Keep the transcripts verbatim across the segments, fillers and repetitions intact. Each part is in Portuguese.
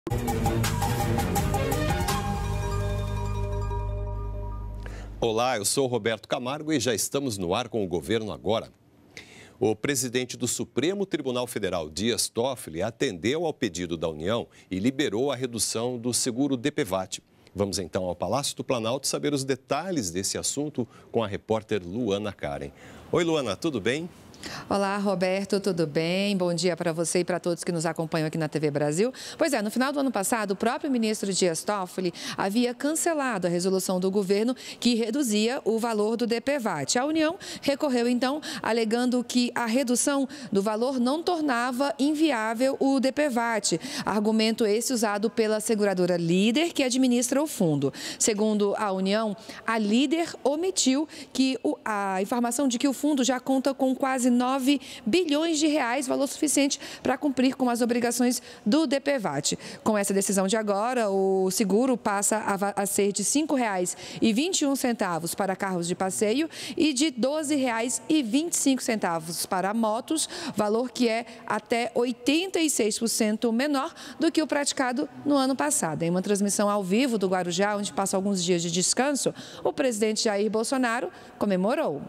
Olá, eu sou Roberto Camargo e já estamos no ar com o Governo Agora. O presidente do Supremo Tribunal Federal, Dias Toffoli, atendeu ao pedido da União e liberou a redução do seguro D P V A T. Vamos então ao Palácio do Planalto saber os detalhes desse assunto com a repórter Luana Karen. Oi, Luana, tudo bem? Olá, Roberto, tudo bem? Bom dia para você e para todos que nos acompanham aqui na T V Brasil. Pois é, no final do ano passado, o próprio ministro Dias Toffoli havia cancelado a resolução do governo que reduzia o valor do D P V A T. A União recorreu, então, alegando que a redução do valor não tornava inviável o D P V A T. Argumento esse usado pela seguradora Líder, que administra o fundo. Segundo a União, a Líder omitiu que o, a informação de que o fundo já conta com quase nove bilhões de reais, valor suficiente para cumprir com as obrigações do D P V A T. Com essa decisão de agora, o seguro passa a, a ser de cinco reais e vinte e um centavos para carros de passeio e de doze reais e vinte e cinco centavos para motos, valor que é até oitenta e seis por cento menor do que o praticado no ano passado. Em uma transmissão ao vivo do Guarujá, onde passa alguns dias de descanso, o presidente Jair Bolsonaro comemorou.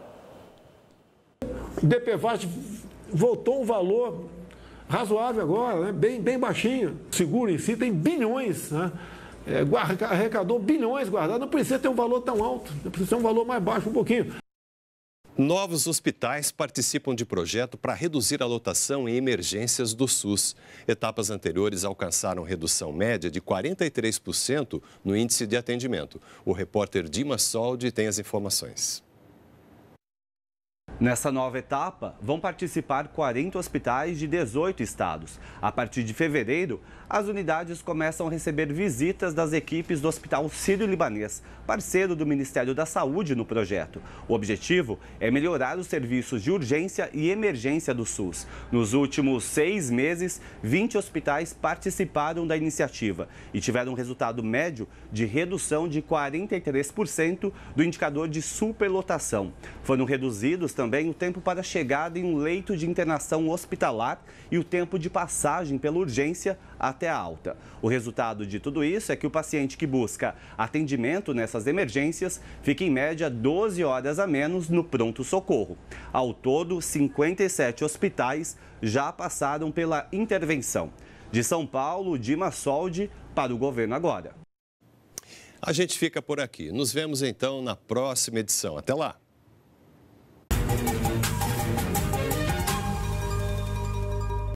O D P V A T voltou um valor razoável agora, né? bem, bem baixinho. O seguro em si tem bilhões, né? é, arrecadou bilhões guardados, não precisa ter um valor tão alto, precisa ter um valor mais baixo um pouquinho. Novos hospitais participam de projeto para reduzir a lotação em emergências do SUS. Etapas anteriores alcançaram redução média de quarenta e três por cento no índice de atendimento. O repórter Dima Soldi tem as informações. Nessa nova etapa, vão participar quarenta hospitais de dezoito estados. A partir de fevereiro, as unidades começam a receber visitas das equipes do Hospital Sírio-Libanês, parceiro do Ministério da Saúde no projeto. O objetivo é melhorar os serviços de urgência e emergência do SUS. Nos últimos seis meses, vinte hospitais participaram da iniciativa e tiveram um resultado médio de redução de quarenta e três por cento do indicador de superlotação. Foram reduzidos também o tempo para a chegada em um leito de internação hospitalar e o tempo de passagem pela urgência até a alta. O resultado de tudo isso é que o paciente que busca atendimento nessas emergências fica em média doze horas a menos no pronto-socorro. Ao todo, cinquenta e sete hospitais já passaram pela intervenção. De São Paulo, Dima Soldi, para o Governo Agora. A gente fica por aqui. Nos vemos então na próxima edição. Até lá!